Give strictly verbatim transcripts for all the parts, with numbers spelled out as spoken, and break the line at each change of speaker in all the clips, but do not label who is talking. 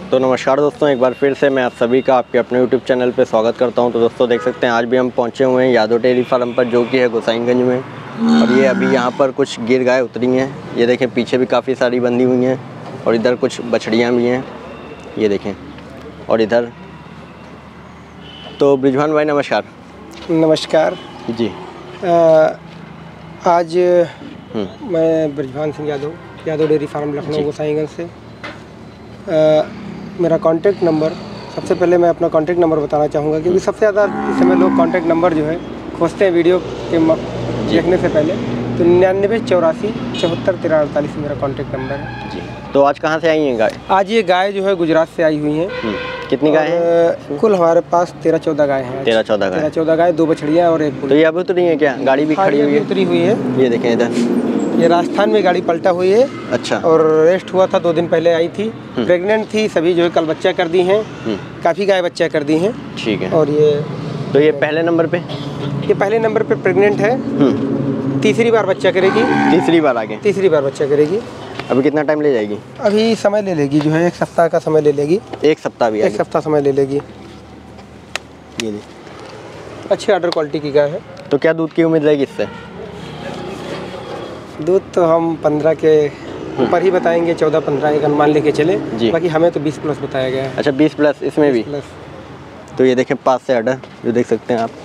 तो नमस्कार दोस्तों, एक बार फिर से मैं आप सभी का आपके अपने यूट्यूब चैनल पे स्वागत करता हूं। तो दोस्तों देख सकते हैं आज भी हम पहुंचे हुए हैं यादव डेयरी फार्म पर, जो कि है गोसाईगंज में। और ये अभी यहां पर कुछ गिर गाय उतरी हैं। ये देखें पीछे भी काफ़ी सारी बंधी हुई हैं और इधर कुछ बछड़ियाँ भी हैं, ये देखें। और इधर तो ब्रिजभान भाई नमस्कार।
नमस्कार
जी।
आ, आज मैं ब्रिजभान सिंह यादव यादव डेयरी फार्म लखनऊ गोसाईगंज से। आ, मेरा कांटेक्ट नंबर, सबसे पहले मैं अपना कांटेक्ट नंबर बताना चाहूँगा, क्योंकि सबसे ज़्यादा इस समय लोग कांटेक्ट नंबर जो है खोजते हैं वीडियो के देखने से पहले। तो निन्यानवे चौरासी चौहत्तर तेरह अड़तालीस मेरा कांटेक्ट नंबर है जी।
तो आज कहाँ से आई हैं गाय?
आज ये गाय जो है गुजरात से आई हुई हैं।
कितनी गाय हैं?
कुल हमारे पास तेरह चौदह गाय हैं।
तेरह चौदह गाय
तेरह चौदह गाय, दो बछड़ियाँ और एक बुल।
तो ये अभी उतरी हैं क्या? गाड़ी भी खड़ी हुई है?
उतरी हुई है।
ये देखें इधर,
ये राजस्थान में गाड़ी पलटा हुई है।
अच्छा।
और रेस्ट हुआ था, दो दिन पहले आई थी। प्रेग्नेंट थी, सभी जो है कल बच्चा कर दी हैं। काफ़ी गाय बच्चा कर दी हैं। ठीक है। और ये
तो ये पहले नंबर पे
ये पहले नंबर पे प्रेग्नेंट है। तीसरी बार बच्चा करेगी। तीसरी बार आगे तीसरी बार बच्चा करेगी।
अभी कितना टाइम ले जाएगी?
अभी समय ले लेगी, जो है एक सप्ताह का समय ले लेगी।
एक सप्ताह भी?
एक सप्ताह समय ले लेगी।
ये ले।
अच्छी ऑर्डर क्वालिटी की गाय है।
तो क्या दूध की उम्मीद रहेगी इससे?
दूध तो हम पंद्रह के ऊपर ही बताएंगे, चौदह पंद्रह एक अनुमान लेके चले जी। बाकी हमें तो बीस प्लस बताया गया है।
अच्छा, बीस प्लस इसमें भी
प्लस।
तो ये देखें पास से ऑर्डर जो देख सकते हैं आप।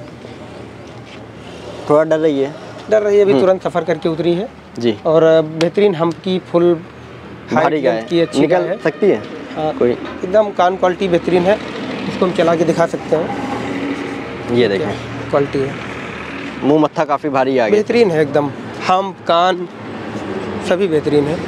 थोड़ा डर रही है
डर रही है अभी तुरंत सफ़र करके उतरी है जी। और बेहतरीन हम की फुल
भारी गाय की अच्छी निकल है। सकती है।
हाँ, कोई एकदम कान क्वालिटी बेहतरीन है। इसको हम चला के दिखा सकते हैं।
ये देखें
क्वालिटी है।
मुंह मत्था काफ़ी भारी आ गया,
बेहतरीन है एकदम। हम कान सभी बेहतरीन है।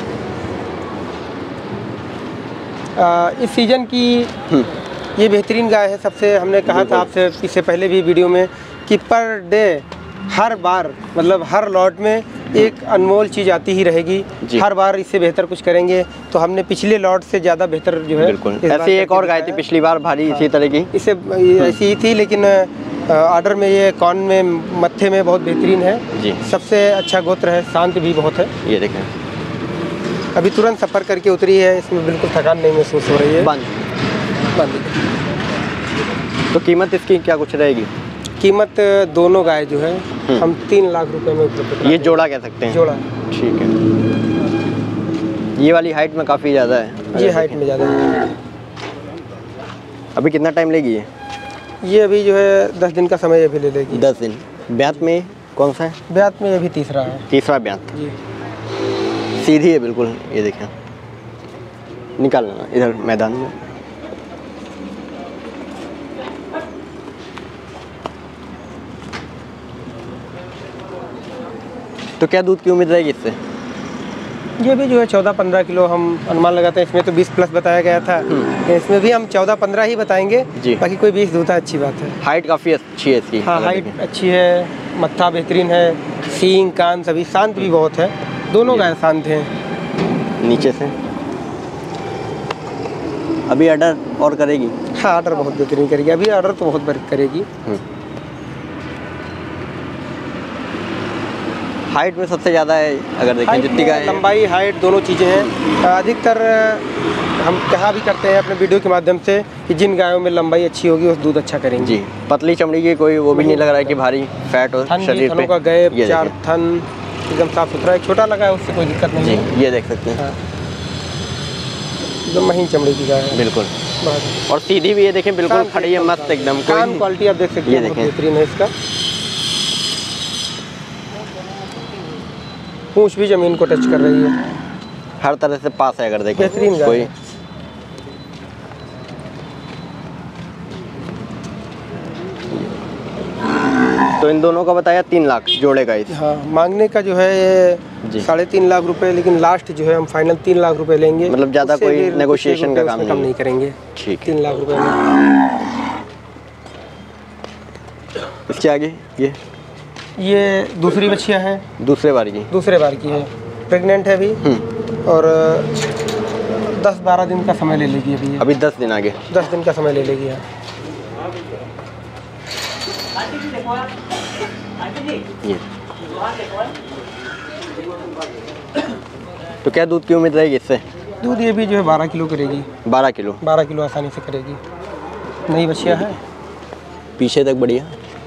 आ, इस सीज़न की ये बेहतरीन गाय है। सबसे हमने कहा था आपसे इससे पहले भी वीडियो में कि पर डे हर बार, मतलब हर लॉट में एक अनमोल चीज़ आती ही रहेगी। हर बार इससे बेहतर कुछ करेंगे। तो हमने पिछले लॉट से ज़्यादा बेहतर जो है, बिल्कुल ऐसी एक और गाय थी पिछली बार भारी इसी तरह की, इससे ऐसी ही थी, लेकिन ऑर्डर में ये कॉन में मत्थे में बहुत बेहतरीन है जी। सबसे अच्छा गोत्र है, शांत भी बहुत है। ये देखें अभी तुरंत सफ़र करके उतरी है, इसमें बिल्कुल थकान नहीं महसूस हो रही है। बंद बंद। तो कीमत इसकी क्या कुछ रहेगी? कीमत दोनों गाय जो है हम तीन लाख रुपए में उपलब्ध। ये जोड़ा कह सकते हैं? जोड़ा। ठीक है। ये वाली हाइट में काफ़ी ज़्यादा है। ये हाइट में ज़्यादा है।
अभी कितना टाइम लेगी ये?
ये अभी जो है दस दिन का समय अभी ले लेगी।
दस दिन। ब्यात में कौन सा है?
ब्यात में अभी तीसरा है।
तीसरा ब्यात जी। सीधी है बिल्कुल। ये देखें, निकालना इधर मैदान में। तो क्या दूध की उम्मीद रहेगी इससे?
ये भी जो है चौदह पंद्रह किलो हम अनुमान लगाते हैं। इसमें तो बीस प्लस बताया गया था, इसमें भी हम चौदह पंद्रह ही बताएंगे जी। बाकी कोई बीस दूध है, अच्छी बात है। हाइट काफ़ी अच्छी है इसकी। हाँ, हाइट अच्छी है, मत्था बेहतरीन है, सींग कान सभी, शांत भी बहुत है। दोनों गाय शांत हैं। नीचे से
अभी ऑर्डर और करेगी?
हाँ, ऑर्डर बहुत बेहतरीन करेगी। अभी ऑर्डर तो बहुत बड़ी करेगी।
हाइट में सबसे ज़्यादा है अगर देखें जितनी गाय,
लंबाई हाइट दोनों चीज़ें हैं। अधिकतर हम कहा भी करते हैं अपने वीडियो के माध्यम से कि जिन गायों में लंबाई अच्छी होगी उस दूध अच्छा करेंगे जी। पतली चमड़ी की कोई वो भी नहीं लग रहा है कि भारी फैट हो शरीर पे। का गैप, चार थन एकदम साफ सुथरा है। छोटा लगा है उससे कोई दिक्कत नहीं है। ये देख सकते हैं एकदम महीन चमड़ी की गाय है बिल्कुल। और सीधी भी ये देखें बिल्कुल खड़ी है, मस्त एकदम। कान क्वालिटी आप देख सकते हैं, ये देखें बेहतरीन है इसका। पूंछ भी जमीन को टच कर रही है,
हर तरह से पास है अगर देखें।
बेहतरीन कोई
तो इन दोनों का बताया तीन लाख जोड़े का।
हाँ, मांगने का जो है ये साढ़े तीन लाख रुपए, लेकिन लास्ट जो है हम फाइनल तीन लाख रुपए लेंगे। मतलब ज़्यादा कोई नेगोशिएशन का काम नहीं करेंगे। ठीक, तीन लाख रुपए में।
इसके आगे ये
ये दूसरी बच्चियाँ हैं, दूसरे बार की दूसरे बार की है, प्रेग्नेंट है अभी। और दस बारह दिन का समय ले लेगी अभी। अभी दस दिन आगे दस दिन का समय ले लेगी।
ये तो क्या दूध की उम्मीद रहेगी इससे?
दूध ये भी जो है बारह किलो करेगी।
बारह किलो
बारह किलो आसानी से करेगी। नई बछिया है,
पीछे तक बढ़िया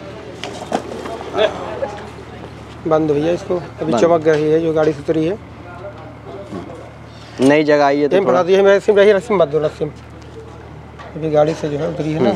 बंद भैया इसको, अभी चमक रही है जो गाड़ी से उतरी है।
नई जगह आई है तो
बढ़ा दी है। मैं रस्सी रही रस्सी मत दो, रस्सी अभी गाड़ी से जो है उतरी है ना।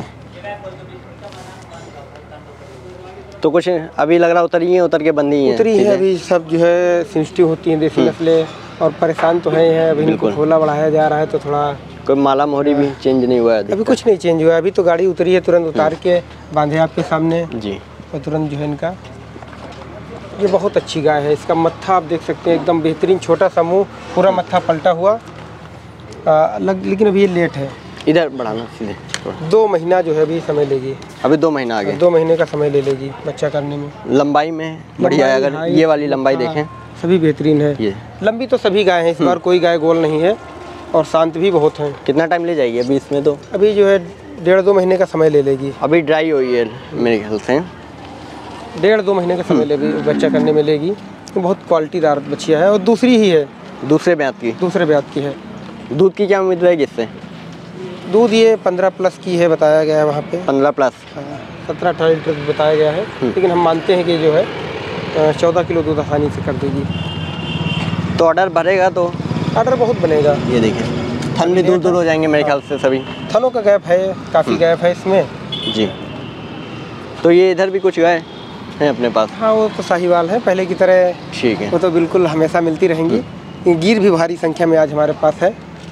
तो कुछ अभी लग रहा उतरी है, उतर के बंदी है
उतरी है। अभी सब जो है सेंसिटिव होती हैं देसी नस्लें, और परेशान तो है हैं। अभी इनको खोला बढ़ाया जा रहा है तो थोड़ा
कोई माला मोहरी भी चेंज नहीं हुआ है
अभी कुछ नहीं चेंज हुआ है। अभी तो गाड़ी उतरी है, तुरंत उतार के बांधे आपके सामने
जी, और
तुरंत जो है इनका। ये बहुत अच्छी गाय है। इसका मत्था आप देख सकते हैं, एकदम बेहतरीन, छोटा सा मुँह, पूरा मत्था पलटा हुआ आ, लग, लेकिन अभी ये लेट है।
इधर बढ़ाना सीधे,
दो महीना जो है अभी समय लेगी।
अभी दो महीना आगे,
दो महीने का समय ले लेगी बच्चा करने में।
लंबाई में बढ़िया है, अगर ये वाली लंबाई देखें
सभी बेहतरीन है।
ये
लंबी तो सभी गाय हैं, इस बार कोई गाय गोल नहीं है, और शांत भी बहुत हैं।
कितना टाइम ले जाएगी अभी इसमें? तो
अभी जो है डेढ़ दो महीने का समय ले लेगी।
अभी ड्राई हुई है मेरे ख्याल से,
डेढ़ दो महीने का समय लेगी बच्चा करने में लेगी। बहुत क्वालिटीदार बच्चिया है, और दूसरी ही है,
दूसरे ब्यात की
दूसरे ब्यात की है।
दूध की क्या उम्मीद रहेगी इससे?
दूध ये पंद्रह प्लस की है बताया गया है वहाँ पे।
पंद्रह प्लस,
सत्रह अठारह लीटर बताया गया है, लेकिन हम मानते हैं कि जो है चौदह किलो दूध आसानी से कर देगी।
तो ऑर्डर भरेगा तो
ऑर्डर बहुत बनेगा।
ये देखिए, थन भी दूर दूर हो जाएंगे मेरे ख्याल से सभी।
थनों का गैप है, काफ़ी गैप है इसमें
जी। तो ये इधर भी कुछ गाय हैं अपने पास?
हाँ, वो तो साहिवाल है पहले की तरह।
ठीक है,
वो तो बिल्कुल हमेशा मिलती रहेंगी। गिर भी भारी संख्या में आज हमारे पास है।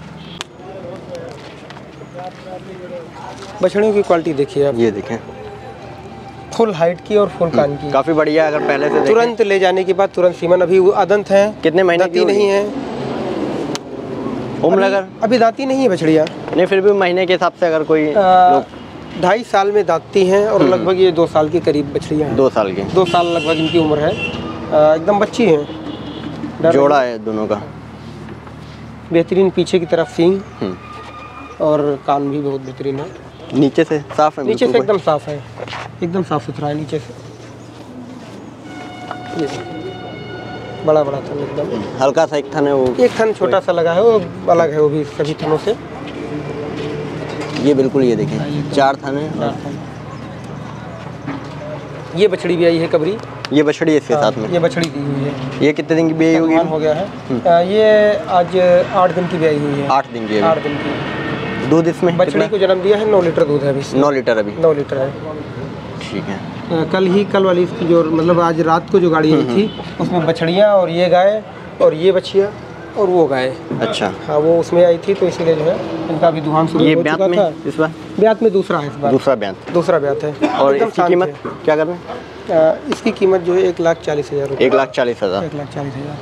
बछड़ियों की क्वालिटी देखिए आप,
ये देखें,
फुल हाइट की और फुल कान की,
काफ़ी बढ़िया। अगर पहले से
तुरंत ले जाने के बाद तुरंत सीमन। अभी अदंत है,
कितने महीने की
नहीं है
उम्र? अगर
अभी दाती नहीं है बछड़िया,
नहीं फिर भी महीने के हिसाब से अगर कोई लोग
ढाई साल में दाती हैं, और लगभग ये दो साल के करीब बछड़ियाँ हैं।
दो साल की,
दो साल लगभग इनकी उम्र है। आ, एकदम बच्ची हैं।
जोड़ा है दोनों का,
बेहतरीन पीछे की तरफ सींग, और कान भी बहुत बेहतरीन है।
नीचे से साफ है?
नीचे से एकदम साफ है, एकदम साफ सुथरा है नीचे से। ये बड़ा बड़ा थन, एकदम
हल्का सा एक थन है, वो
एक थन छोटा सा लगा है, वो अलग है वो भी सभी थनों से।
ये बिल्कुल, ये देखें, चार थन है।
चार थन। ये बछड़ी भी आई है कबरी,
ये बछड़ी है इसके साथ में?
ये बछड़ी दी हुई है।
ये कितने दिन की ब्याई होगी?
हो गया है, आ, ये आज आठ दिन की ब्याई हुई है।
आठ दिन की?
आठ दिन की।
दूध इसमें
बछड़ी को जन्म दिया है, नौ लीटर दूध है अभी।
नौ लीटर अभी?
नौ लीटर है।
ठीक है।
आ, कल ही कल वाली इसकी जो मतलब आज रात को जो गाड़ी आई थी, उसमें बछड़ियाँ और ये गाय और ये बछिया और वो गाय।
अच्छा,
हाँ, वो उसमें आई थी, तो इसीलिए जो है इनका भी दुहान शुरू
ये
हो
ब्यात
चुका
में
था।
इस बार?
ब्यात में दूसरा है इस बार।
दूसरा ब्यात?
दूसरा ब्यात है।
और
एकदम
इसकी
शांत
कीमत
है।
क्या कर रहे हैं?
आ, इसकी कीमत जो है एक लाख चालीस हज़ार रुपये।
एक लाख चालीस हज़ार?
एक लाख चालीस हज़ार।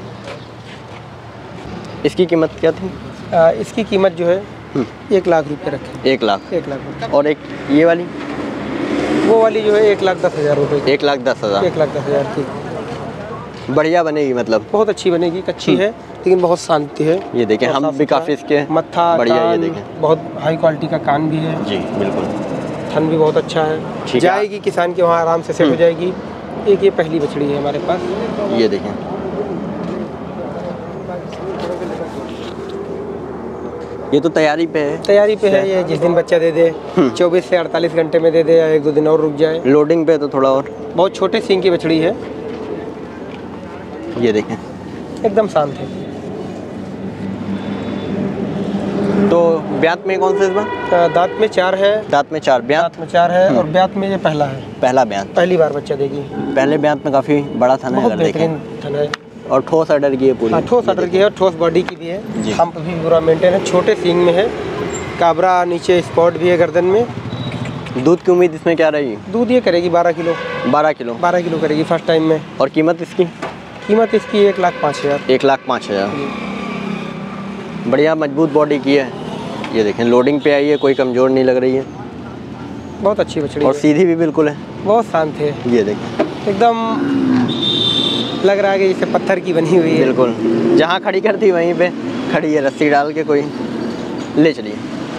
इसकी कीमत क्या थी?
आ, इसकी कीमत जो है एक लाख रुपये रखें।
एक लाख?
एक लाख रुपये।
और एक ये वाली?
वो वाली जो है एक लाख दस हज़ार रुपये।
एक लाख दस हज़ार?
एक लाख दस हज़ार की।
बढ़िया बनेगी मतलब?
बहुत अच्छी बनेगी, कच्ची है लेकिन बहुत शांति है।
ये देखें, हम भी काफ़ी इसके
मत्था,
बढ़िया, ये
कान,
देखें,
बहुत हाई क्वालिटी का कान भी है
जी। बिल्कुल,
थन भी बहुत अच्छा है। जाएगी किसान के वहाँ आराम से सेट हो जाएगी। एक ये पहली बछड़ी है हमारे पास,
ये देखें, ये तो तैयारी पे है?
तैयारी पे है। ये जिस दिन बच्चा दे दे, चौबीस से अड़तालीस घंटे में दे दे, या एक दो दिन और रुक जाए।
लोडिंग पे तो थोड़ा और।
बहुत छोटे सींग की बछड़ी है।
ये देखें,
एकदम शांत है।
तो ब्यात में कौन सा इस बार?
दांत में चार है।
दांत में चार? ब्यात
दांत में चार है, और ब्यात में ये पहला है।
पहला ब्यात?
पहली बार बच्चा देगी।
पहले ब्यात में काफ़ी बड़ा थन है,
बहुत
अगर देखें।
बेहतरीन थन है,
और ठोस अडर की है पूरी?
हाँ, ठोस अडर की है, और ठोस बॉडी की भी है। हम भी पूरा मेंटेन है। छोटे सींग में है, काबरा नीचे स्पॉट भी है गर्दन में।
दूध की उम्मीद इसमें क्या रही?
दूध ये करेगी बारह किलो।
बारह किलो?
बारह किलो करेगी फर्स्ट टाइम में।
और कीमत इसकी?
कीमत इसकी एक लाख पाँच हज़ार।
एक लाख पाँच हज़ार। बढ़िया मजबूत बॉडी की है। ये देखें, लोडिंग पे आई है, कोई कमज़ोर नहीं लग रही है।
बहुत अच्छी बछड़ी
और
है।
सीधी भी बिल्कुल है,
बहुत शांत है।
ये देखें,
एकदम लग रहा है कि जैसे पत्थर की बनी हुई है।
बिल्कुल, जहाँ खड़ी करती वहीं पे खड़ी है, रस्सी डाल के कोई ले चलिए।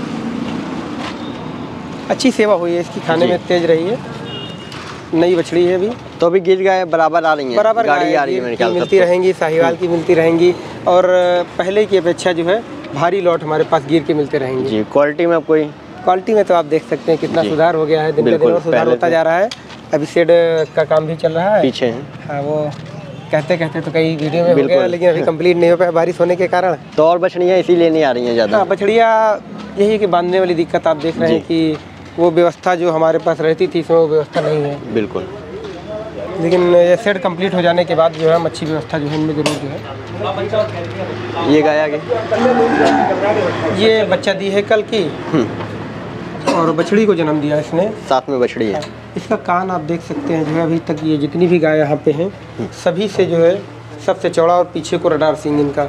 अच्छी सेवा हुई है इसकी, खाने में तेज रही है। नई बछड़ी है अभी,
तो अभी गिर गाय बराबर आ रही है?
बराबर
गाड़ी आ रही है मेरे ख्याल से।
मिलती रहेंगी, साहिवाल की मिलती रहेंगी। और पहले की अपेक्षा जो है भारी लॉट हमारे पास गिर के मिलते रहेंगे
जी। क्वालिटी में अब कोई
क्वालिटी में तो आप देख सकते हैं कितना सुधार हो गया है, दिन का दिन और सुधार होता जा रहा है। अभी शेड का काम भी चल रहा है
पीछे है।
हाँ, वो कहते कहते तो कई वीडियो में हो गया, लेकिन अभी कंप्लीट नहीं हो पाया बारिश होने के कारण।
तो और बछड़ियाँ इसीलिए नहीं आ रही हैं ज़्यादा?
हाँ, बछड़ियाँ यही है कि बांधने वाली दिक्कत आप देख रहे हैं कि वो व्यवस्था जो हमारे पास रहती थी इसमें वो व्यवस्था नहीं है।
बिल्कुल।
लेकिन ये शेड कंप्लीट हो जाने के बाद जो है अच्छी व्यवस्था जो है इनमें ज़रूर जो है।
ये गाय आगे
ये बच्चा दी है कल की और बछड़ी को जन्म दिया इसने,
साथ में बछड़ी है।
इसका कान आप देख सकते हैं जो है अभी तक ये जितनी भी गाय यहाँ पे हैं सभी से जो है सबसे चौड़ा और पीछे को रडार सींग इनका।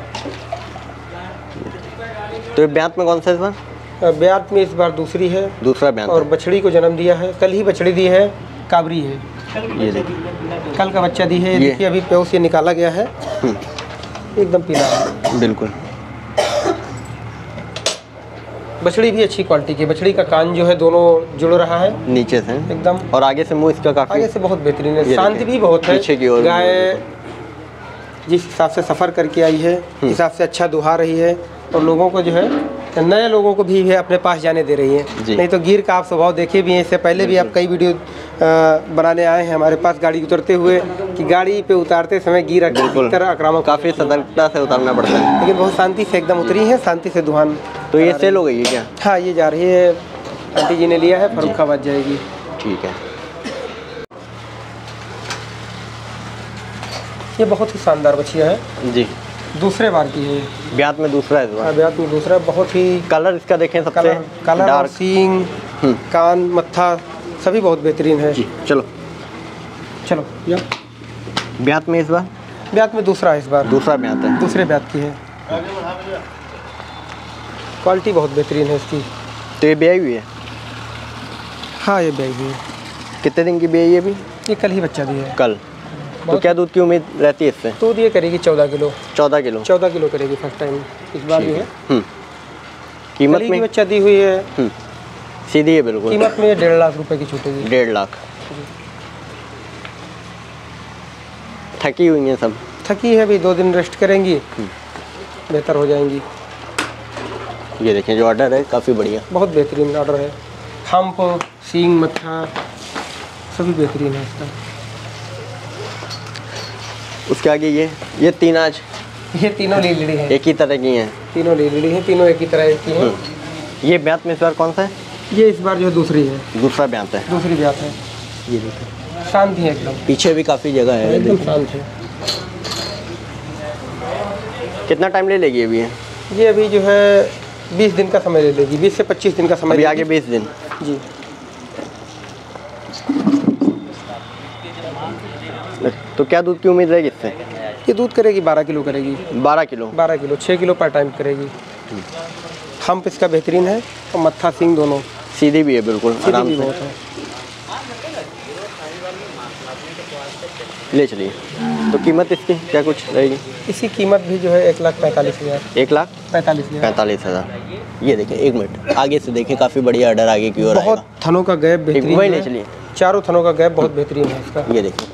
तो ये ब्यात में कौन सा इस बार?
ब्यात में इस बार दूसरी है,
दूसरा ब्यात।
और बछड़ी को जन्म दिया है, कल ही बछड़ी दी है, काबरी है।
ये देखिए
कल का बच्चा दी है, ये देखिए अभी प्योस से निकाला गया है, एकदम पीला है।
बिल्कुल।
बछड़ी भी अच्छी क्वालिटी की, बछड़ी का कान जो है दोनों जुड़ रहा है
नीचे से
एकदम,
और आगे से मुंह इसका काफी
आगे से बहुत बेहतरीन है, शांति भी बहुत है।
पीछे की ओर
गाय जिस हिसाब से सफ़र करके आई है हिसाब से अच्छा दुहा रही है, और लोगों को जो है नए लोगों को भी है अपने पास जाने दे रही है। नहीं तो गिर का आप स्वभाव देखे भी हैं, इससे पहले भी आप कई वीडियो बनाने आए हैं हमारे पास गाड़ी उतरते हुए कि गाड़ी पे उतारते समय गिर की तरह आक्रामक,
काफ़ी सतर्कता से उतारना पड़ता है,
लेकिन बहुत शांति से एकदम उतरी है, शांति से दुहान।
तो ये सेल हो गई है क्या?
हाँ, ये जा रही है, आंटी जी ने लिया है, फर्रुखाबाद जाएगी।
ठीक है।
ये बहुत ही शानदार बछिया है
जी,
दूसरे बार की है,
ब्यात में दूसरा है इस बार।
ब्यात में दूसरा, बहुत ही
कलर इसका देखें सबसे
कलर कलर और सींग, कान, मत्था सभी बहुत बेहतरीन है।
जी, चलो
चलो या
ब्यात में इस बार?
ब्यात में दूसरा है इस बार,
दूसरा ब्यात है,
दूसरे ब्यात की है। क्वालिटी बहुत बेहतरीन है इसकी।
तो ये ब्याई हुई है?
हाँ, ये ब्याई हुई है।
कितने दिन की ब्याई है अभी?
ये कल ही बच्चा दी है।
कल। तो क्या दूध की उम्मीद रहती है इससे?
दूध ये करेगी चौदह किलो।
चौदह किलो
चौदह किलो करेगी फर्स्ट टाइम इस बार जो है।
कीमत में
बच्चा दी हुई है,
सीधी है बिल्कुल।
कीमत में डेढ़ लाख रुपए की छूटेगी।
डेढ़ लाख। थकी हुई हैं सब?
थकी है, अभी दो दिन रेस्ट करेंगी, बेहतर हो जाएंगी।
ये देखें जो ऑर्डर है काफ़ी बढ़िया,
बहुत बेहतरीन ऑर्डर है। हम्प, सींग, मत्था सभी बेहतरीन है इसका।
उसके आगे ये ये तीन आज
ये तीनों लीलड़ी हैं,
एक ही तरह की हैं?
तीनों लीलड़ी हैं, तीनों एक ही तरह की हैं।
ये ब्यात में इस बार कौन सा है?
ये इस बार जो है दूसरी है,
दूसरा ब्यात है,
दूसरी ब्यात है।
ये देखिए
शांत है एकदम,
पीछे भी काफ़ी जगह है,
एकदम शांत है।
कितना टाइम ले लेगी अभी ये?
ये अभी जो है बीस दिन का समय ले लेगी, बीस से पच्चीस दिन का समय।
अभी आगे बीस दिन
जी।
तो क्या दूध की उम्मीद रहेगी इससे?
ये दूध करेगी बारह किलो करेगी।
बारह किलो
बारह किलो छः किलो पर टाइम करेगी। हम्प इसका बेहतरीन है, और मत्था सींग दोनों
सीधी भी है बिल्कुल, आराम
भी
से
बहुत है।
ले चलिए। तो कीमत इसकी क्या कुछ रहेगी?
इसकी कीमत भी जो है एक लाख पैंतालीस हज़ार।
एक लाख
पैंतालीस हज़ार
पैंतालीस हज़ार। ये देखें, एक मिनट आगे से देखें, काफ़ी बढ़िया ऑर्डर आगे की ओर
बहुत थनों का गैप बेहतरीन
वही ले
है,
चलिए।
चारों थनों का गैप बहुत बेहतरीन है इसका।
ये देखें,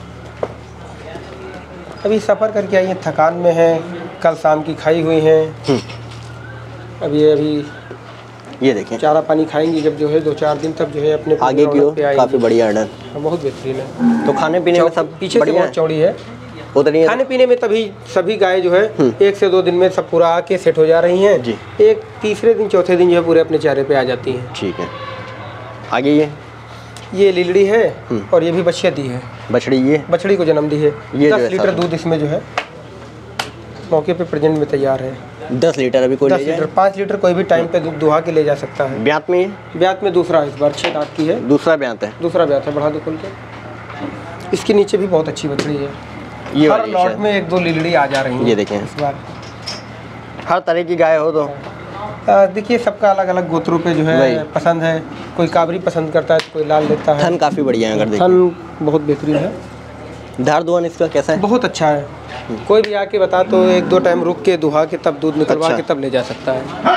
अभी सफ़र करके आई है, थकान में है, कल शाम की खाई हुई हैं, अभी अभी
ये देखें
चारा पानी खाएंगी जब जो है दो चार दिन तक जो है अपने
आगे की ओर काफ़ी बढ़िया ऑर्डर।
बहुत बेहतरीन है।
तो खाने पीने में सब
पीछे से बहुत चौड़ी है,
उतनी
खाने पीने में तभी सभी गाय जो है एक से दो दिन में सब पूरा आके सेट हो जा रही हैं
जी।
एक तीसरे दिन चौथे दिन जो है पूरे अपने चारे पे आ जाती हैं।
ठीक है। आगे ये
ये लीलड़ी है, और ये भी बछिया दी है,
बछड़ी, ये
बछड़ी को जन्म दी है।
ये
दस लीटर दूध इसमें जो है मौके पे प्रेजेंट में तैयार है।
दस लीटर अभी कोई
दस
ले जाए?
लीटर पाँच लीटर कोई भी टाइम पे दूध दुहा के ले जा सकता है।
ब्यात में ये?
ब्यात में दूसरा इस बार छः दांत की है,
दूसरा ब्यात है,
दूसरा ब्यात है। बढ़ा दो खोल के। इसके नीचे भी बहुत अच्छी बछड़ी है,
ये
हर
वाली
लॉट
शायद।
में एक दो लीलड़ी आ जा रही हैं
ये देखें,
इस बार।
हर तरह की गाय हो तो
आ, देखिए सबका अलग अलग गोत्रों पे जो है पसंद है, कोई काबरी पसंद करता है तो कोई लाल लेता है।
थन काफ़ी बढ़िया है, अगर देखें
थन बहुत बेहतरीन है।
धार दुआन इसका कैसा है?
बहुत अच्छा है, कोई भी आके बता तो एक दो टाइम रुक के दुहा के तब दूध निकलवा
अच्छा।
के तब ले जा सकता है।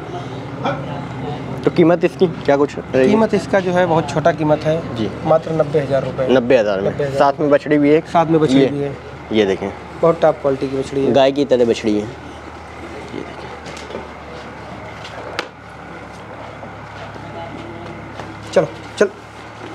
तो कीमत इसकी क्या कुछ रहेगी?
कीमत इसका जो है बहुत छोटा कीमत है
जी,
मात्र नब्बे हज़ार रुपये।
नब्बे हज़ार में
नब्बे हज़ार।
साथ में बछड़ी भी है,
साथ में बछड़ी
ये-
भी है,
ये देखें
बहुत टॉप क्वालिटी की बछड़ी है।
गाय की तरह बछड़ी है। ये देखें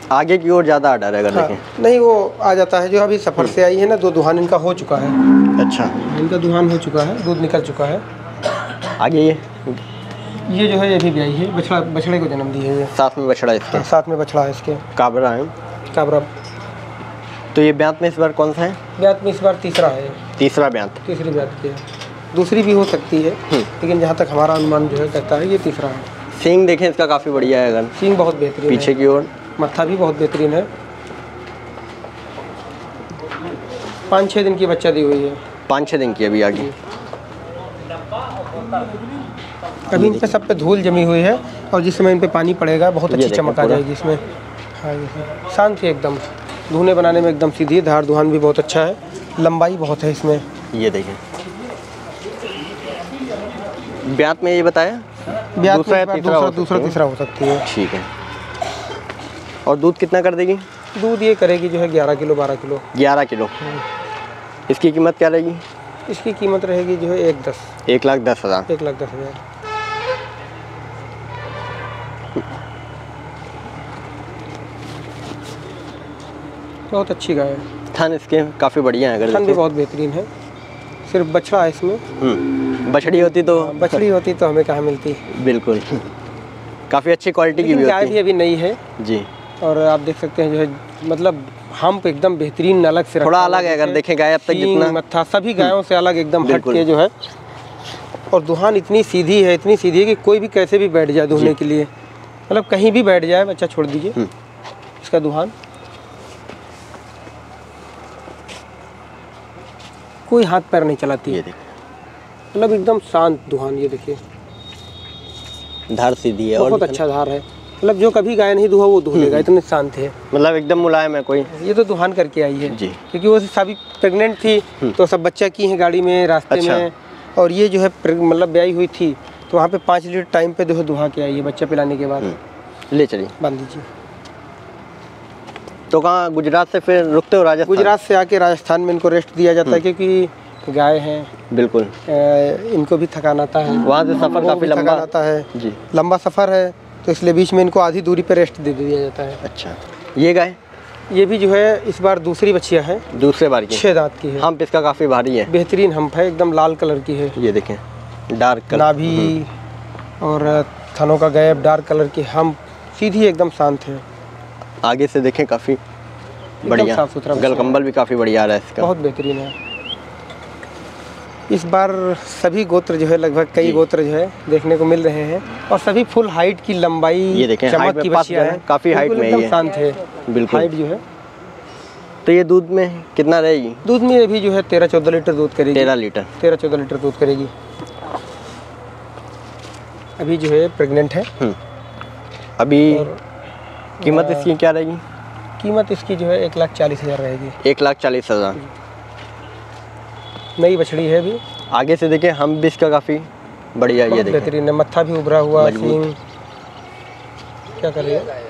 आगे की ओर ज़्यादा आर्डर है अगर
हाँ,
देखें।
नहीं वो आ जाता है, जो अभी सफ़र से आई है ना, दो दुहान इनका हो चुका है।
अच्छा,
इनका दुहान हो चुका है, दूध निकल चुका है।
आगे ये
ये जो है ये भी ब्याई है, बछड़ा बछड़े को जन्म दी है ये।
साथ में बछड़ा इसके।
हाँ, साथ में बछड़ा है इसके,
काबरा है।
काबरा।
तो ये ब्यांत में इस बार कौन सा है?
ब्यात में इस बार तीसरा है।
तीसरा ब्यांत।
तीसरी ब्यात की है, दूसरी भी हो सकती है, लेकिन जहाँ तक हमारा अनुमान जो है कहता है ये तीसरा है।
सींग देखें इसका काफ़ी बढ़िया है। अगर
सींग बहुत बेहतरीन,
पीछे की ओर
मत्था भी बहुत बेहतरीन है। पाँच छः दिन की बच्चा दी हुई है।
पाँच छः दिन की अभी आगे।
अभी इन पे सब पे धूल जमी हुई है, और जिस समय इन पे पानी पड़ेगा बहुत अच्छी चमक आ जाएगी इसमें। हाँ, ये शांत है एकदम, धुने बनाने में एकदम सीधी है। धार दुहान भी बहुत अच्छा है, लंबाई बहुत है इसमें।
ये देखें ब्यांत में ये बताया
ब्यात
दूसरा
में
या
इस बार
तीसरा
दूसरा
हो
दूसरा
सकती है।
तीसरा हो सकती है।
ठीक है। और दूध कितना कर देगी?
दूध ये करेगी जो है ग्यारह किलो बारह किलो।
ग्यारह किलो। इसकी कीमत क्या रहेगी?
इसकी कीमत रहेगी जो है एक दस
एक लाख दस हज़ार।
एक लाख दस हज़ार। बहुत अच्छी गाय है।
थन इसके काफ़ी बढ़िया है। अगर
थन भी बहुत बेहतरीन है, सिर्फ बछड़ा है इसमें।
हम्म, बछड़ी होती तो
बछड़ी होती तो हमें कहाँ मिलती।
बिल्कुल काफ़ी अच्छी क्वालिटी की भी
गाय
होती
भी
है
अभी नई है
जी।
और आप देख सकते हैं जो है मतलब हम एकदम बेहतरीन अलग से
थोड़ा अलग है। अगर देखें गाय अब तक जितना
मत्था सभी गायों से अलग एकदम हट
बिल्कुल।
के जो है, और दुहान इतनी सीधी है, इतनी सीधी है कि कोई भी कैसे भी बैठ जाए दुहने के लिए, मतलब कहीं भी बैठ जाए बच्चा छोड़ दीजिए। इसका दुहान कोई हाथ पैर नहीं चलाती
ये
है,
देखिए
मतलब एकदम शांत दुहान। ये देखिए
धार सीधी है और
बहुत अच्छा धार है, मतलब जो कभी गाय नहीं दुहा वो दुह लेगा, इतने शांत है।
मतलब एकदम मुलायम है। कोई
ये तो दुहान करके आई है
जी।
क्योंकि वो सभी प्रेग्नेंट थी तो सब बच्चा की है गाड़ी में रास्ते
अच्छा।
में, और ये जो है प्रेग- मतलब ब्याई हुई थी तो वहाँ पे पाँच लीटर टाइम पे जो है दुहा के आई है बच्चा पिलाने के बाद।
ले चलिए
बांध दीजिए।
तो कहाँ गुजरात से फिर रुकते हो? राजस्थान?
गुजरात से आके राजस्थान में इनको रेस्ट दिया जाता है क्योंकि गाय हैं,
बिल्कुल
अ, इनको भी थकान आता है,
वहाँ से सफ़र
वो
काफ़ी
भी
लंबा
थकान आता है
जी।
लंबा सफ़र है, तो इसलिए बीच में इनको आधी दूरी पे रेस्ट दे दिया जाता है।
अच्छा, ये गाय
ये भी जो है इस बार दूसरी बच्चियाँ है,
दूसरे बार की
छः दांत की है।
हम्प इसका काफ़ी भारी है।
बेहतरीन हम्प है, एकदम लाल कलर की है।
ये देखें डार्क कलर।
नाभि और थनों का गैप डार्क कलर की हम्प, सीधी एकदम शांत है।
आगे से देखें काफ़ी बढ़िया,
साफ सुथरा
गलकंबल भी काफ़ी बढ़िया आ रहा है इसका।
बहुत बेहतरीन है। इस बार सभी गोत्र जो है लगभग कई गोत्र जो है देखने को मिल रहे हैं, और सभी फुल हाइट की लंबाई
ये देखें हाइट
चमक
में
की
पास
बच्चियाँ
है,
हैं,
काफ़ी हाइट
बिल्कुल
में
एकदम
ये
शांत है।
बिल्कुल।
हाइट जो है
तो ये दूध में कितना रहेगी?
दूध में भी जो है तेरह चौदह लीटर दूध करेगी।
तेरह लीटर
तेरह चौदह लीटर दूध करेगी। अभी जो है प्रेग्नेंट है।
अभी
और
कीमत इसकी क्या रहेगी?
कीमत इसकी जो है एक लाख चालीस हज़ार रहेगी।
एक लाख चालीस हज़ार।
नई बछड़ी है अभी।
आगे से देखें हम भी इसका काफ़ी बढ़िया। ये
बहुत
देखें
बेहतरीन है, मत्था भी उभरा हुआ,
मजबूत।
सींग क्या कर रही है।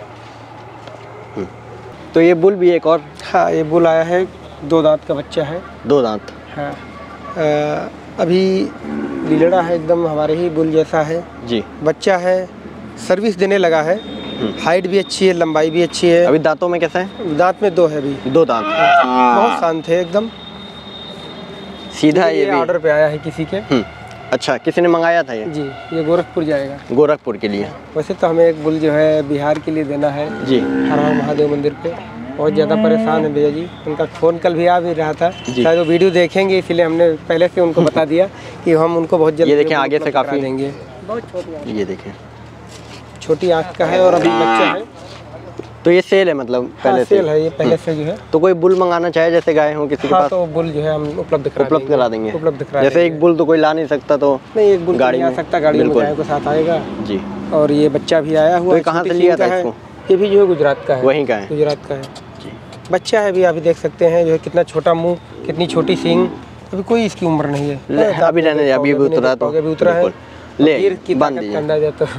तो ये बुल भी एक और
हाँ, ये बुल आया है, दो दांत का बच्चा है।
दो दांत।
हाँ, अ, अभी लीलड़ा है, एकदम हमारे ही बुल जैसा है।
जी।
बच्चा है, सर्विस देने लगा है, हाइट भी अच्छी है, लंबाई भी अच्छी है।
अभी दांतों में कैसा है?
दांत में दो है अभी।
दो दांत।
बहुत शांत है एकदम।
सीधा है ये
ये
भी।
ऑर्डर पे आया है किसी के।
हम्म, अच्छा, किसी ने मंगाया था ये?
जी, ये गोरखपुर जाएगा।
गोरखपुर के लिए।
वैसे तो हमें एक बुल जो है बिहार के लिए देना है
जी।
हर हर महादेव मंदिर पे। बहुत ज़्यादा परेशान है भैया जी, उनका फ़ोन कल भी आ भी रहा था, शायद वो वीडियो देखेंगे, इसीलिए हमने पहले से उनको बता दिया कि हम उनको बहुत जल्द
ये देखें आगे से काफ़ी
देंगे। बहुत छोटी,
ये देखें
छोटी आँख का है और अभी बच्चा है।
तो ये सेल है मतलब पहले
हाँ,
से?
सेल है ये पहले से जो है।
तो कोई बुल मंगाना चाहे जैसे गाय हो किसी के
हाँ,
पास
तो बुल जो है हम उपलब्ध करा
उपलब्ध करा देंगे।
उपलब्ध करा
जैसे एक बुल तो कोई ला नहीं सकता, तो
नहीं, एक बुल
गाड़ी
नहीं आ
में।
सकता, गाड़ी में
बिल्कुल।
गाय को साथ आएगा।
जी।
और ये बच्चा भी आया हुआ
तो ये
है,
कहाँ
छोटी
से लिया
सींग
था
का है।
इसको?
ये भी जो है गुजरात का है।
वहीं का है?
गुजरात का है। बच्चा है, अभी अभी देख सकते हैं जो है कितना छोटा मुंह, कितनी छोटी सींग, अभी कोई इसकी उम्र नहीं है।
ले, अभी रहने दे, अभी भी उतरा तो
अभी उतरा है।
बिल्कुल। ले,
गिर की
बांध
ताकत
दीजिए।
का अंदाजा तो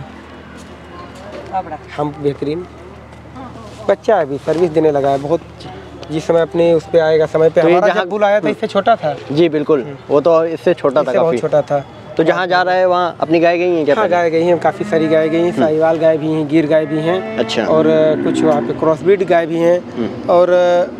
हम बेहतरीन बच्चा है, अभी सर्विस देने लगा है बहुत। जिस समय अपने उस पे आएगा समय पे,
तो ये
हमारा
जहाँ-
जब बुल आया था इससे छोटा था।
जी बिल्कुल, वो तो इससे छोटा था
इससे बहुत
काफ़ी।
छोटा था।
तो जहाँ जा रहा है वहाँ अपनी गाय गई हैं क्या?
हाँ, गाय गई हैं, काफ़ी सारी गाय गई हैं, साहिवाल गाय भी हैं, गिर गाय भी हैं।
अच्छा।
और कुछ वहाँ पे क्रॉसब्रीड गाय भी हैं। और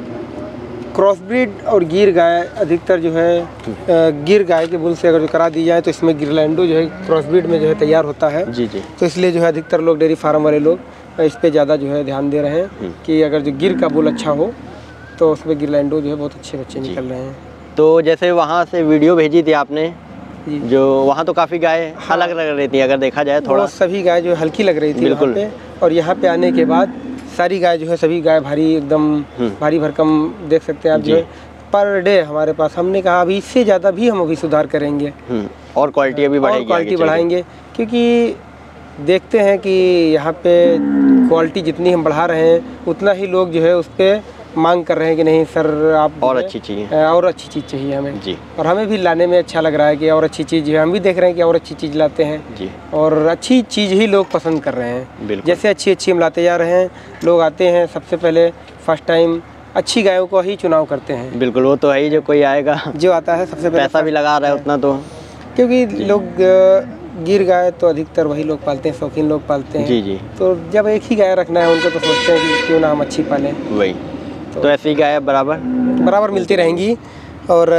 क्रॉसब्रीड और गिर गाय अधिकतर जो है गिर गाय के बुल से अगर करा दी जाए तो इसमें गिरलैंडो जो है क्रॉसब्रीड में जो है तैयार होता है।
जी जी।
तो इसलिए जो है अधिकतर लोग डेयरी फार्म वाले लोग इस पे ज़्यादा जो है ध्यान दे रहे हैं कि अगर जो गिर का बुल अच्छा हो तो उसमें गिरलैंडो जो है बहुत अच्छे बच्चे निकल रहे हैं।
तो जैसे वहाँ से वीडियो भेजी थी आपने, जो वहाँ तो काफ़ी गाय हाँ, अलग लग रही थी अगर देखा जाए थोड़ा।
सभी गाय जो हल्की लग रही थी बिल्कुल पे, और यहाँ पे आने के बाद सारी गाय जो है सभी गाय भारी एकदम भारी भरकम देख सकते हैं आप जो है पर डे हमारे पास। हमने कहा अभी इससे ज़्यादा भी हम अभी सुधार करेंगे
और क्वालिटी अभी बढ़ाएंगे,
क्वालिटी बढ़ाएंगे, क्योंकि देखते हैं कि यहाँ पे क्वालिटी जितनी हम बढ़ा रहे हैं उतना ही लोग जो है उस पर मांग कर रहे हैं कि नहीं सर आप
और अच्छी चीज़
और अच्छी चीज़ चाहिए हमें
जी।
और हमें भी लाने में अच्छा लग रहा है कि और अच्छी चीज़ है, हम भी देख रहे हैं कि और अच्छी चीज़ लाते हैं
जी।
और अच्छी चीज़ ही लोग पसंद कर रहे हैं। जैसे अच्छी अच्छी हम लाते जा रहे हैं, लोग आते हैं सबसे पहले फर्स्ट टाइम अच्छी गायों को ही चुनाव करते हैं।
बिल्कुल, वो तो है ही, जो कोई आएगा जो
आता है सबसे पहले
पैसा भी लगा रहा है उतना, तो
क्योंकि लोग गिर गाय तो अधिकतर वही लोग पालते हैं, शौकीन लोग पालते हैं
जी जी।
तो जब एक ही गाय रखना है उनको तो सोचते हैं कि क्यों ना हम अच्छी पालें।
वही तो, तो ऐसी गाय बराबर
बराबर मिलती रहेंगी। और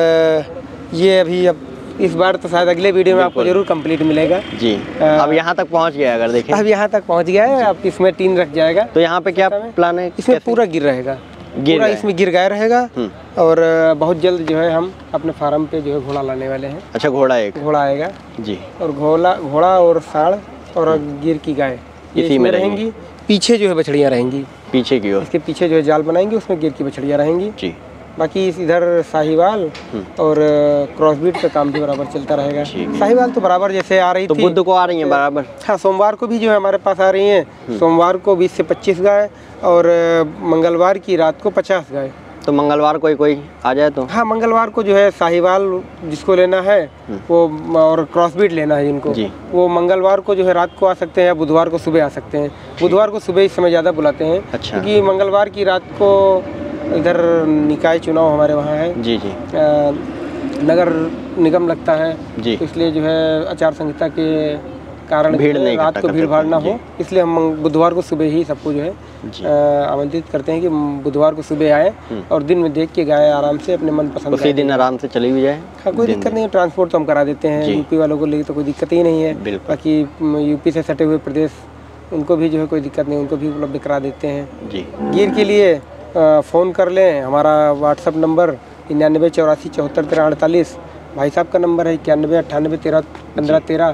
ये अभी अब इस बार तो शायद अगले वीडियो में आपको जरूर कंप्लीट मिलेगा
जी। आ, अब यहाँ तक पहुँच गया अगर देखें,
अब यहाँ तक पहुँच गया है, अब इसमें टीन रख जाएगा।
तो यहाँ पे क्या प्लान है?
इसमें पूरा गिर रहेगा, पूरा इसमें गिर गाय रहेगा। और बहुत जल्द जो है हम अपने फार्म पे जो है घोड़ा लाने वाले हैं।
अच्छा, घोड़ा एक
घोड़ा आएगा
जी।
और घोड़ा घोड़ा और साढ़ और गिर की गाय
इसी में
रहेंगी। पीछे जो है बछड़ियाँ रहेंगी,
पीछे की ओर,
इसके पीछे जो है जाल बनाएंगे उसमें गिर की बछड़ियाँ रहेंगी
जी।
बाकी इधर साहिवाल और क्रॉसब्रीड का काम भी बराबर चलता रहेगा। साहिवाल तो बराबर जैसे आ रही
तो
थी,
बुध को आ रही है बराबर।
हाँ, सोमवार को भी जो है हमारे पास आ रही हैं। सोमवार को बीस से पच्चीस गाय और मंगलवार की रात को पचास गाय।
तो मंगलवार को ही कोई आ जाए तो? हाँ,
मंगलवार को जो है साहिवाल जिसको लेना है वो और क्रॉसब्रीड लेना है जिनको, वो मंगलवार को जो है रात को आ सकते हैं या बुधवार को सुबह आ सकते हैं। बुधवार को सुबह इस समय ज़्यादा बुलाते हैं। अच्छा। क्योंकि मंगलवार की रात को इधर निकाय चुनाव हमारे वहाँ है
जी जी।
आ, नगर निगम लगता है जी, तो इसलिए जो है आचार संहिता के कारण
भीड़ नहीं,
रात को भीड़ भाड़ ना हो, इसलिए हम बुधवार को सुबह ही सबको जो है आमंत्रित करते हैं कि बुधवार को सुबह आए और दिन में देख के गाय आराम से अपने मन पसंद
उसी दिन आराम से चली भी जाए।
हाँ, कोई दिक्कत नहीं है, ट्रांसपोर्ट तो हम करा देते हैं। यूपी वालों को लिए तो कोई दिक्कत ही नहीं है। बाकी यूपी से सटे हुए प्रदेश उनको भी जो है कोई दिक्कत नहीं, उनको भी उपलब्ध करा देते हैं जी। गिर के लिए फ़ोन कर लें, हमारा व्हाट्सअप नंबर निन्यानवे चौरासी चौहत्तर तेरह अड़तालीस, भाई साहब का नंबर है इक्यानवे अट्ठानवे तेरह पंद्रह तेरह,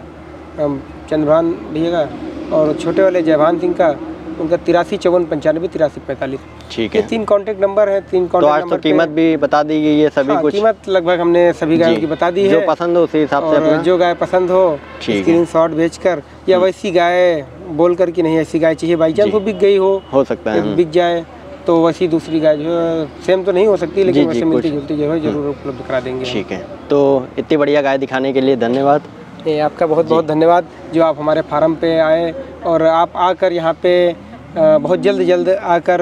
चंद्रभान भैया का, और छोटे वाले जयभान सिंह का उनका तिरासी चौवन पंचानवे तिरासी पैंतालीस।
ठीक है,
तीन कॉन्टैक्ट नंबर है। तीन कॉन्टैक्ट
नंबर। तो आज तो कीमत भी बता दी गई है सभी कुछ?
कीमत लगभग हमने सभी गायों की बता दी है,
जो पसंद हो उसी हिसाब से,
जो गाय पसंद हो स्क्रीन शॉट भेजकर, या वैसी गाय बोल कर कि नहीं ऐसी गाय चाहिए, बाई चांस वो बिक गई हो
हो सकता है
बिक जाए तो वैसी दूसरी गाय जो है सेम तो नहीं हो सकती, लेकिन वैसे मिलती जुलती जो है जरूर उपलब्ध करा देंगे।
ठीक है, तो इतनी बढ़िया गाय दिखाने के लिए धन्यवाद।
आपका बहुत बहुत धन्यवाद जो आप हमारे फार्म पे आए, और आप आकर यहाँ पे बहुत जल्द जल्द आकर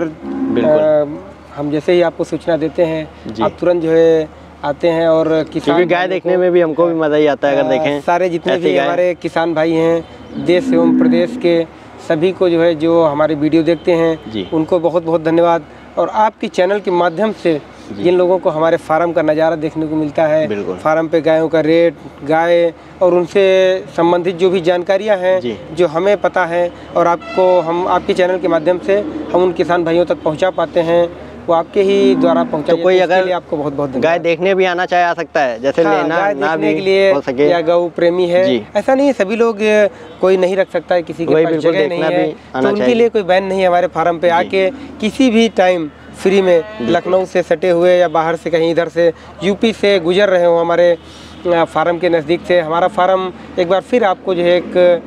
हम जैसे ही आपको सूचना देते हैं आप तुरंत जो है आते हैं। और किसान
गाय देखने में भी हमको भी मज़ा ही आता है अगर देखें।
सारे जितने भी हमारे किसान भाई हैं देश एवं प्रदेश के, सभी को जो है जो हमारे वीडियो देखते हैं उनको बहुत बहुत धन्यवाद। और आपके चैनल के माध्यम से जिन लोगों को हमारे फार्म का नज़ारा देखने को मिलता है, फार्म पे गायों का रेट, गाय और उनसे संबंधित जो भी जानकारियां हैं जो हमें पता है और आपको हम आपके चैनल के माध्यम से हम उन किसान भाइयों तक पहुंचा पाते हैं, वो आपके ही द्वारा पहुंचा।
तो कोई अगर
आपको बहुत बहुत
गाय देखने भी आना चाहे आ सकता है, जैसे
हाँ,
लेना
गाय
ना
देखने
भी
के लिए
हो सके,
या गौ प्रेमी है ऐसा नहीं है, सभी लोग कोई नहीं रख सकता है, किसी के पास जगह नहीं है तो उनके लिए कोई बैन नहीं है। हमारे फार्म पे आके किसी भी टाइम फ्री में, लखनऊ से सटे हुए या बाहर से कहीं इधर से यूपी से गुजर रहे हो हमारे फार्म के नज़दीक से, हमारा फार्म एक बार फिर आपको जो है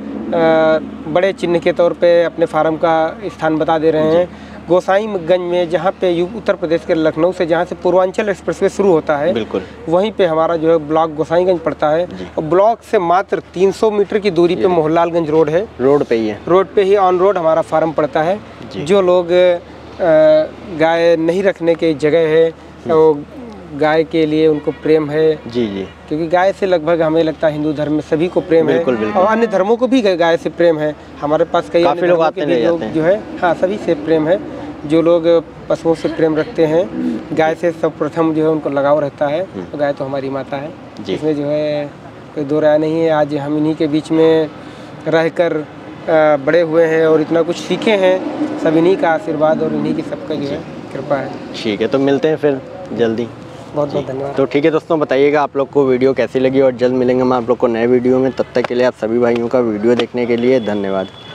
एक बड़े चिन्ह के तौर पे अपने फार्म का स्थान बता दे रहे हैं। गोसाईगंज में, जहाँ पे उत्तर प्रदेश के लखनऊ से जहाँ से पूर्वांचल एक्सप्रेसवे शुरू होता है, बिल्कुल वहीं पे हमारा जो है ब्लॉक गोसाईगंज पड़ता है। और ब्लॉक से मात्र तीन सौ मीटर की दूरी पे मोहनलालगंज रोड है, रोड पे ही है, रोड पे ही ऑन रोड हमारा फार्म पड़ता है। जो लोग गाय नहीं रखने की जगह है, तो गाय के लिए उनको प्रेम है।
जी जी।
क्योंकि गाय से लगभग हमें लगता है हिंदू धर्म में सभी को प्रेम
बिल्कुल,
है
बिल्कुल।
और अन्य धर्मों को भी गाय से प्रेम है। हमारे पास कई
काफ़ी
अन्य
लोग
धर्मों
आते
के
ले
भी लोग
जाते हैं।
जो है, हाँ, सभी से प्रेम है। जो लोग पशुओं से प्रेम रखते हैं, गाय से सर्वप्रथम जो है उनको लगाव रहता है। तो गाय तो हमारी माता है, इसमें जो है कोई दो राय नहीं है। आज हम इन्हीं के बीच में रहकर बड़े हुए हैं और इतना कुछ सीखे हैं। सब इन्हीं का आशीर्वाद और इन्हीं की सबका जो है कृपा है।
ठीक है, तो मिलते हैं फिर जल्दी।
बहुत बहुत धन्यवाद।
तो ठीक है दोस्तों, बताइएगा आप लोग को वीडियो कैसी लगी और जल्द मिलेंगे हम आप लोग को नए वीडियो में। तब तक के लिए आप सभी भाइयों का वीडियो देखने के लिए धन्यवाद।